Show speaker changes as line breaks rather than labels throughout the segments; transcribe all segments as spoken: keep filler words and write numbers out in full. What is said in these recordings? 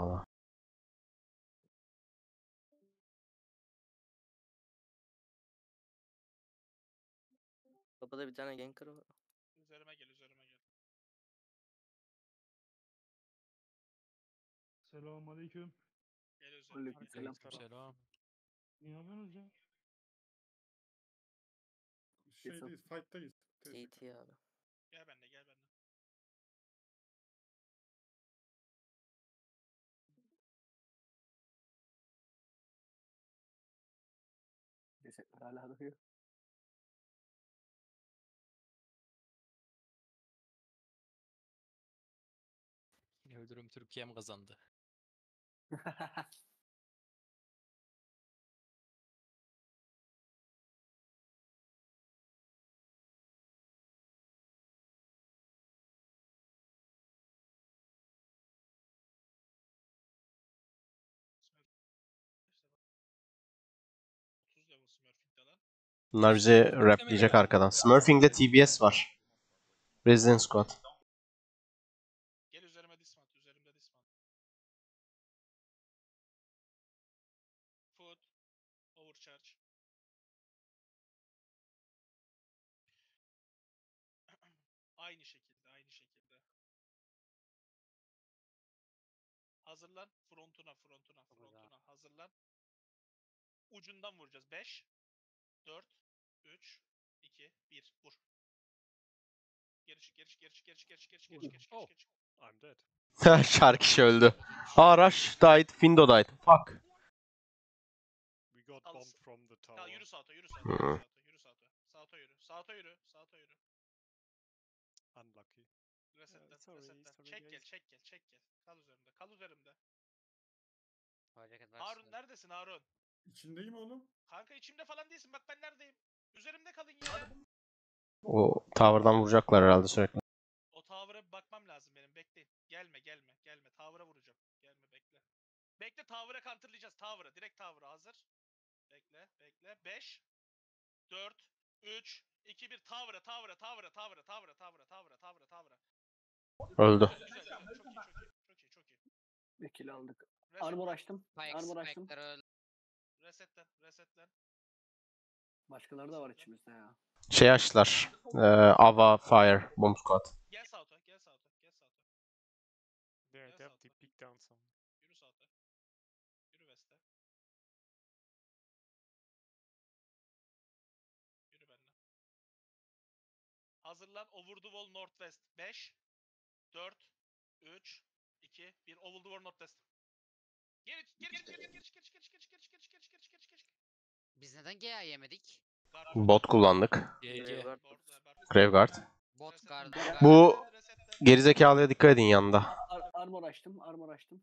valla.
Kapıda bir tane ganker var.
Üzerime gel, üzerime gel.
Selamünaleyküm.
Gel üzerime gel.
Selam.
Selam.
Ne yapıyorsunuz ya?
Şeydeyiz, fight'tayız.
C T abi.
Gel benimle, gel benimle.
Cesetler hala duruyor.
Yine öldürüm Türkiye'm kazandı.
otuz level Smurfing'de lan.
Bunlar bizi rapleyecek arkadan. Smurfing'de T B S var. Resident Squad.
Gel üzerime dismount, üzerimde dismount. Foot, overcharge. Aynı şekilde, aynı şekilde. Hazırlan, frontuna, frontuna, frontuna. Hazırlan. Ucundan vuracağız. beş, dört, üç, iki, bir, vur. Geri çık, geri çık, geri çık, geri çık, geri çık, geri çık, geri çık, geri çık,
Oh.
geri çık.
I'm dead.
Şarkış öldü. Aa Rush died, Findo died. Fuck.
We got
Al-
bombed from the
Tamam
tower.
yürü sağa, yürü sağa, yürü sağa, yürü sağa. Sağa yürü, sağa yürü, sağa yürü.
Unlucky.
Resetlen,
sorry,
resetlen.
sorry
Çek gel,
guys.
çek gel, çek gel. Kal üzerimde, kal üzerimde.
Hareket
Harun
varsın.
neredesin Harun?
İçindeyim oğlum.
Kanka içimde falan değilsin, bak ben neredeyim? Üzerimde kalın ya.
O tower'dan vuracaklar herhalde sürekli.
O tower'a bir bakmam lazım benim, bekleyin. Gelme, gelme, gelme. Tower'a vuracağım. Gelme, bekle. Bekle, tower'a counterlayacağız, tower'a. Direkt tower'a hazır. Bekle, bekle. beş, dört, üç, iki, bir. Tower'a, tower'a, tower'a, tower'a, tower'a, tower'a, tower'a, tower'a, tower'a.
Öldü.
Güzel, güzel, güzel. Çok iyi, çok iyi, çok iyi, çok iyi.
Bir kill aldık.
Resetlen,
Armor açtım.
Spike,
Armor açtım.
spike'ları öldü.
resetlen, resetlen.
Başkaları da var içimizde ya.
Şey açtılar. Ee, Ava, Fire, Bomb Squad.
Gel South'a, gel South'a, gel South'a.
There,
Yes,
they have
Alpha.
to pick down some.
Yürü South'a. Yürü West'e. Yürü benimle. Hazırlan, over the wall northwest. beş, dört, üç, iki, bir. Over the wall northwest. Geri geri geri geri geri geri geri geri geri geri geri geri geri geri geri.
Biz neden G A yemedik?
Bot kullandık.
G G.
Graveguard.
Graveguard.
Bot guard.
Bu gerizekalıya dikkat edin yanında.
Ar armor açtım. Armor açtım.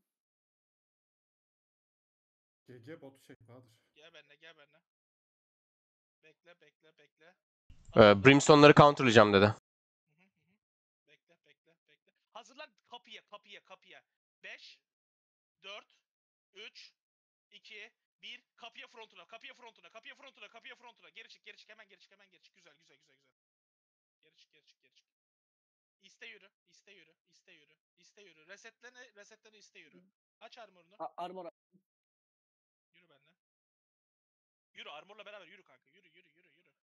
G G botu çek Bahadır.
Gel benimle, gel benimle. Bekle, bekle, bekle.
Ee, Brimstone'ları counterlayacağım dedi.
Hı hı hı. Bekle, bekle, bekle. Hazırlan, kapıya, kapıya, kapıya. beş, dört, üç, iki, bir. Kapıya frontuna, kapıya frontuna, kapıya frontuna, kapıya frontuna. Geri çık, geri çık, hemen geri çık, hemen geri çık. Güzel, güzel, güzel, güzel. Geri çık, geri çık, geri çık. İste yürü, iste yürü, iste yürü, iste yürü. Resetlene, resetlene iste yürü. Aç armorunu.
A armor
Yürü benimle. Yürü, armorla beraber yürü kanka. Yürü, yürü, yürü, yürü.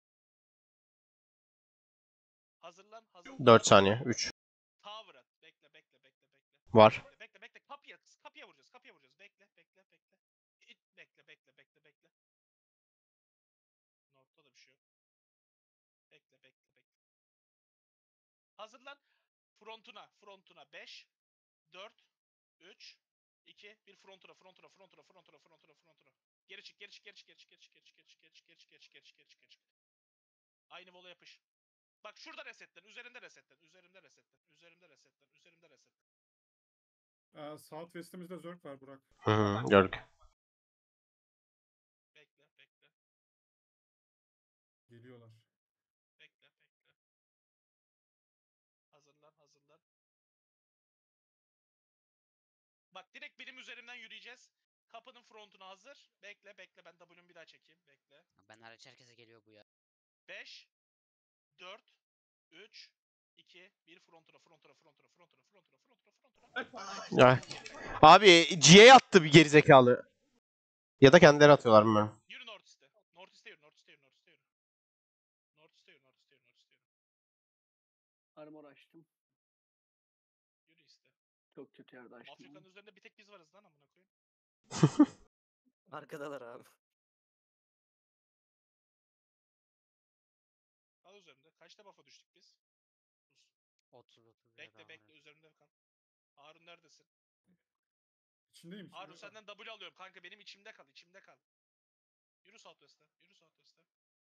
Hazırlan, hazırlan.
dört saniye. üç.
Tower at. Bekle, bekle, bekle, bekle.
Var.
Bekle, bekle, bekle. Kapıya, kapıya vuracağız, kapıya vuracağız. Bekle, bekle, bekle. İt, bekle, bekle, bekle, bekle. North'ta da bir şey yok. Bekle, bekle, bekle. Hazırlan. Frontuna, frontuna. beş, dört, üç, iki, bir. Frontuna, frontuna, frontuna, frontuna, frontuna, frontuna. Geri çık, geri çık, geri çık, geri çık, geri çık, geri çık, geri çık, geri çık, geri çık, geri çık, geri çık, geri çık, geri çık. Aynı vola yapış. Bak şurada resetlen, üzerinde resetlen, üzerinde resetlen, üzerinde resetlen, üzerinde resetlen.
Aa, Southwest'imizde Zerg var Burak.
Hı hı, gördük.
Bekle, bekle,
Geliyorlar.
bekle, bekle. Hazırlan, hazırlan. Bak direkt benim üzerimden yürüyeceğiz. Kapının frontuna hazır. Bekle, bekle. Ben W'nu bir daha çekeyim. Bekle.
Ben hariç herkese geliyor bu ya.
beş, dört, üç, iki, bir frontura, frontura, frontura, frontura, frontura, frontura, frontura.
Ya. Abi G'ye attı bir gerizekalı. Ya da kendileri atıyorlar bilmiyorum.
Yürü North East'e. North East'e yürü, North East'e yürü, North East'e yürü. North East'e yürü, North East'e yürü, North East'e yürü.
Armor açtım.
Yürü East'e.
Çok kötü yerde açtım.
Afrika'nın üzerinde bir tek biz varız lan amına koyayım.
Arkadalar abi.
Kal üzerinde. Kaçta buff'a düştük biz?
otuz otuz.
Bekle bekle üzerinde kal. Harun neredesin?
İçindeyim.
Harun
içinde.
senden W alıyorum kanka, benim içimde kal, içimde kal. Yürü Southwest'e, yürü Southwest'e.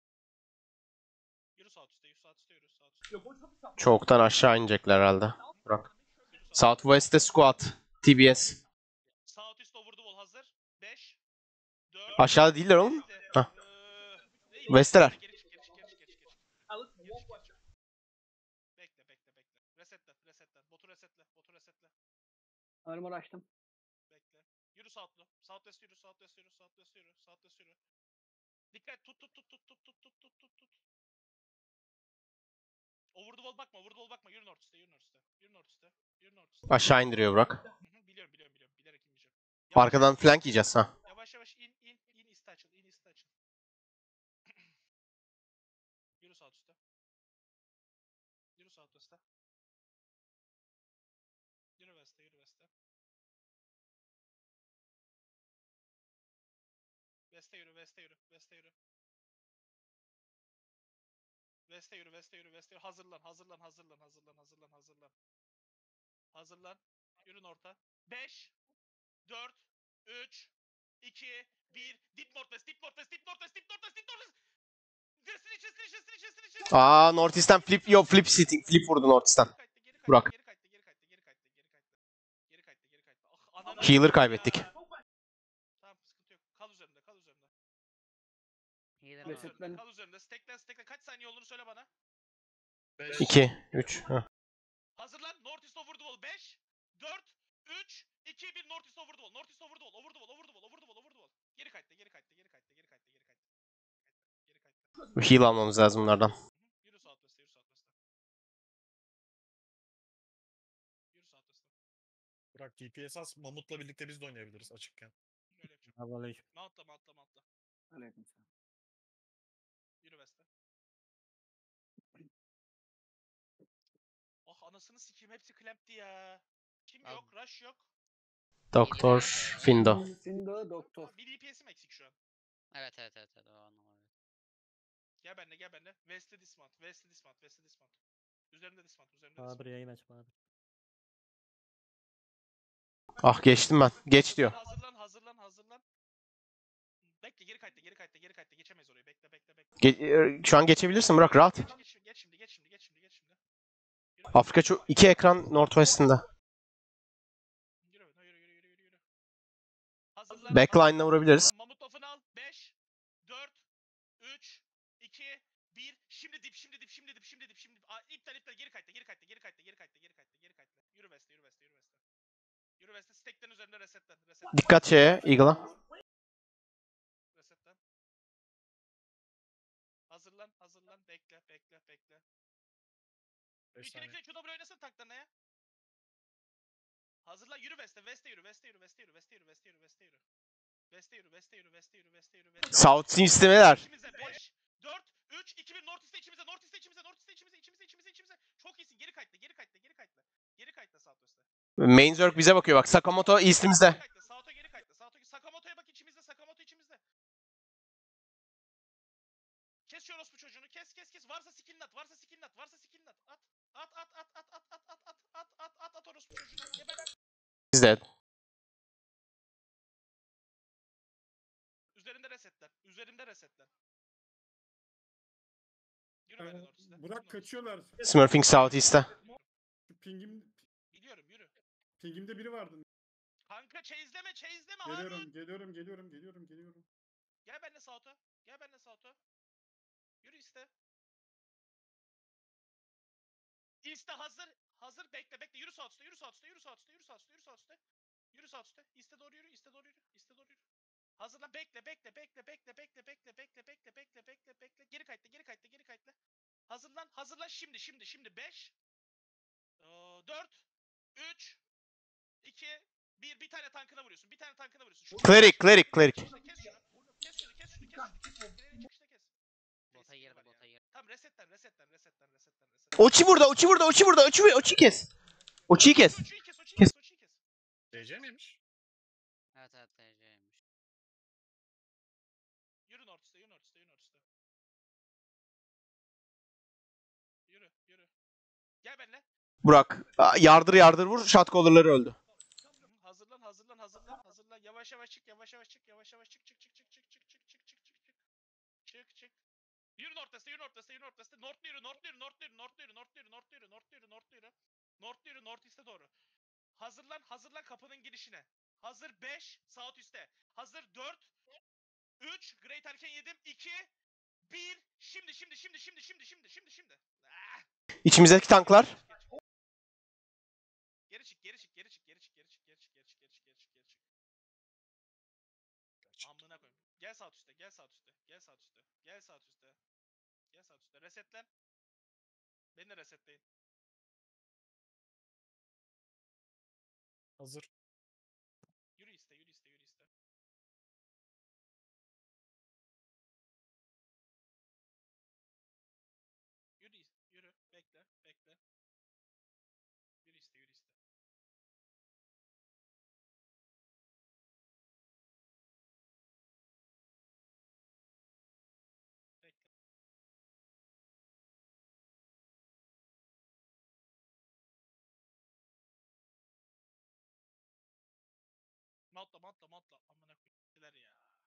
Yürü Southwest'e, yürü Southwest'e, yürü Southwest'e.
Çoktan aşağı inecekler herhalde. Burak.
Yürü
Southwest'te squat. T B S.
Southeast over the wall hazır. beş, dört,
Aşağıda değiller oğlum. Hah.
Eee,
West'teler.
Geri çık, geri çık, geri çık, geri çık, geri çık. Geri çık, geri çık. Bekle, bekle, bekle. Resetle, resetle. Botu resetle, botu resetle.
Armor açtım.
Bekle. Yürü South'lu. Southwest yürü, Southwest yürü, Southwest yürü, Southwest yürü. Dikkat, tut, tut, tut, tut, tut, tut, tut, tut, tut, tut. Over the wall bakma, over the wall bakma. Yürü North East'e, yürü North East'e. Yürü North East'e, yürü North East'e.
Aşağı indiriyor Burak.
Hı hı, biliyorum, biliyorum, biliyorum. Bilerek inmeyeceğim. Yavaş
Arkadan
yavaş,
flank yiyeceğiz ha.
Yavaş yavaş in, in, in, iste açıl, in, iste açıl. Yürü South üstte. Yürü South West'e. Yürü West'e, yürü West'e. West'e yürü, West'e yürü, West'e yürü. West'e yürü, West'e yürü, West'e yürü. Hazırlan, hazırlan, hazırlan, hazırlan, hazırlan, hazırlan. Hazırlan. Yürü North'a. beş, dört, üç, iki, bir. Deep Northwest, Deep Northwest, Deep Northwest, Deep Northwest, Deep Northwest. Destiny, Destiny, Destiny, Destiny, Destiny.
Aa North East'ten flip. Yo flip sitting. Flip vurdu North East'ten.
Geri kayıtla, geri kayıtla,
Burak.
geri kayıtla, geri kayıtla, geri kayıtla, geri kayıtla. Geri kayıtla, geri kayıtla. Ah, ananı
Healer
ya.
kaybettik.
Tamam, sıkıntı yok. Kal üzerinde, kal üzerinde.
Healer
Kal
var.
Reset-
üzerinde,
ben-
kal üzerinde. Stacklen, stacklen. Kaç saniye olduğunu söyle bana.
iki, üç.
Hazırlan. North East over the wall. beş, dört, üç, iki, bir. North East over the wall. North East over the wall. Over the wall, over the wall, over the wall, over the wall. Geri kayıtla, geri kayıtla, geri kayıtla, geri kayıtla, geri kayıtla. Geri kayıtla.
Heal almamız lazım bunlardan.
Hı hı. Yürü Southwest'e, yürü Southwest'e. Yürü Southwest'e.
Burak T P S as Mamut'la birlikte biz de oynayabiliriz açıkken.
Öyle yapacağım.
Aleyküm.
Mountla, mountla, mountla.
Aleykümselam.
Yürü West'e. Ah anasını sikeyim, hepsi clamp'ti ya. Kim
Abi-
yok? Rush yok.
Doktor Findo.
Findo doktor.
Bir D P S'im eksik şu an.
Evet evet evet evet o anlamadım.
Gel benimle, gel benimle. West'e dismount, West'e dismount, West'e dismount. Üzerinde dismount, üzerinde dismount.
Bahadır yayın aç Bahadır.
Ah geçtim ben. Geç diyor.
Hazırlan, hazırlan, hazırlan. Bekle, geri kayıtla, geri kayıtla, geri kayıtla. Geçemeyiz orayı. Bekle, bekle, bekle.
Ge- e, şu an geçebilirsin Burak rahat.
Geç, geç, geç şimdi, geç şimdi, geç şimdi, geç şimdi. Yürü,
Afrika çok iki ekran Northwest'inde.
yürü, yürü, yürü, yürü, yürü, yürü. Hazırlan.
Backline'la
hazırlan,
vurabiliriz.
hazırlan. Mamut buff'ını al. beş, dört, üç, iki, bir. Şimdi dip, şimdi dip, şimdi dip, şimdi dip, şimdi dip. Aa, iptal, iptal. Geri kayıtla, geri kayıtla, geri kayıtla, geri kayıtla, geri kayıtla, geri kayıtla. Yürü West'e, yürü West'e, yürü West'e. Yürü West'e. Stack'ten üzerinde resetlen, resetlen.
Dikkat şeye Eagle'a.
Resetlen. Hazırlan, hazırlan. Bekle, bekle, bekle.
beş
İkili
saniye.
ikili Q W oynasın tanklarına ya. Hazırlan, yürü West'e, West'e yürü, West'e yürü, West'e yürü, West'e yürü, West'e yürü, West'e yürü. West'e yürü, West'e yürü, West'e yürü, West'e yürü, West'e yürü.
South Sea istemeler.
İçimize beş, dört, üç, iki, bir. North East'e içimize, North East'e içimize, North East'e içimize, içimize, içimize, içimize. Çok iyisin. Geri kayıtla, geri kayıtla, geri kayıtla. Geri kayıtla Southwest'e.
Main Zerg bize bakıyor bak. Sakamoto
Geri
east'imizde.
kayıtla, South'a geri kayıtla, South'a. Sakamoto'ya bak, içimizde, Sakamoto içimizde. Kes şu orospu çocuğunu, kes, kes, kes. Varsa skill'in at, varsa skill'in at, varsa skill'in at. At, at, at, at, at, at, at, at, at, at, at, at, at orospu çocuğunu. Geber.
Bizde.
Üzerinde resetler, üzerinde resetler. Yürü
Ee,
benimle North East'e.
Burak kaçıyorlar.
Smurfing South East'te.
Şu pingim,
Biliyorum, yürü.
pingimde biri vardı.
Kanka chase'leme, chase'leme Harun.
Geliyorum, geliyorum, geliyorum, geliyorum, geliyorum.
Gel benimle South'a. Gel benimle South'a. Yürü iste. İste hazır. Hazır. Bekle, bekle. Yürü South'ta, yürü South'ta, yürü South'ta, yürü South'ta, yürü South'ta. Yürü South'ta. İste doğru yürü, iste doğru yürü, iste doğru yürü. Hazırlan. Bekle, bekle, bekle, bekle, bekle, bekle, bekle, bekle, bekle, bekle, bekle. Geri kayıtla, geri kayıtla, geri kayıtla. Hazırlan, hazırlan şimdi, şimdi, şimdi. beş, frontuna. dört, üç, iki, bir. Bir tane tankına vuruyorsun. Bir tane tankına vuruyorsun. Şu
Cleric, cleric, cleric.
Kes şunu. Kes şunu. Kes şunu. Kes şunu. Kes şunu. Kes şunu. Direğinin çıkışta kes.
Bota
Face'in
girdi
var
bota
ya.
girdi.
Tamam resetten resetten resetten resetten resetten.
Oçi burada, Oçi burada, Oçi burada, Oçi, Oçi'yi kes. Oçi'yi kes.
Oçuyu kes. Oçuyu
Kes.
kes. Oçuyu kes.
D C miymiş?
Evet evet T C'ymiş.
Yürü north üstte. Yürü north üstte. Yürü north üstte. Yürü. Yürü. Gel benimle.
Burak. Aa, yardır yardır vur. Shotcaller'ları öldü.
Hı, Hazırlan, hazırlan, hazırlan, hazırlan. Yavaş yavaş çık, yavaş yavaş çık, yavaş yavaş çık, çık, çık, çık, çık, çık, çık, çık, çık, çık, çık. Çık, çık. Yürü Northwest'e, yürü Northwest'e, yürü Northwest'e. North yürü, North yürü, North yürü, North yürü, North yürü, North yürü, North yürü, North yürü. North yürü, North East'e doğru. Hazırlan, hazırlan kapının girişine. Hazır beş, South üstte. Hazır dört, üç, Great erken yedim, iki, bir. Şimdi, şimdi, şimdi, şimdi, şimdi, şimdi, şimdi, şimdi. Ah!
İçimizdeki tanklar.
Geri çık, geri çık, geri çık, geri çık, geri çık, geri çık, geri çık, geri çık, geri çık, geri çık. Amına koyayım. Gel sağ üstte, gel sağ üstte, gel sağ üstte, gel sağ üstte. Gel sağ üstte. Resetlen. Beni de resetleyin.
Hazır.
Yürü iste, yürü iste, yürü iste. Yürü iste, yürü. Bekle, bekle. Yürü iste, yürü iste. Bekle. Mantla, mantla, mantla. Amına koyayım. Ya.